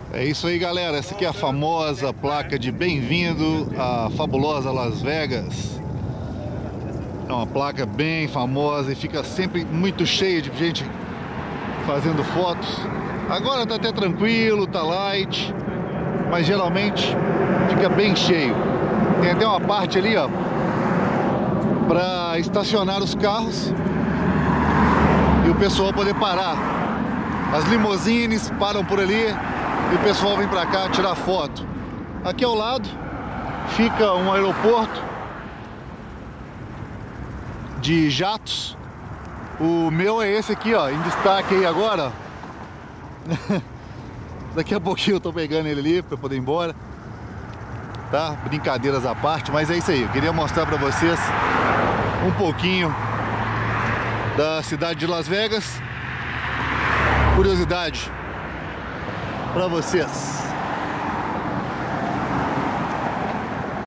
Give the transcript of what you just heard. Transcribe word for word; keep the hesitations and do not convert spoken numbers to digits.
É isso aí, galera. Essa aqui é a famosa placa de bem-vindo à fabulosa Las Vegas. É uma placa bem famosa e fica sempre muito cheia de gente fazendo fotos. Agora tá até tranquilo, tá light, mas geralmente fica bem cheio. Tem até uma parte ali, ó, para estacionar os carros e o pessoal poder parar. As limousines param por ali e o pessoal vem pra cá tirar foto. Aqui ao lado fica um aeroporto de jatos. O meu é esse aqui, ó, em destaque aí agora. Daqui a pouquinho eu tô pegando ele ali pra poder ir embora. Tá? Brincadeiras à parte, mas é isso aí. Eu queria mostrar pra vocês um pouquinho da cidade de Las Vegas. Curiosidade pra vocês.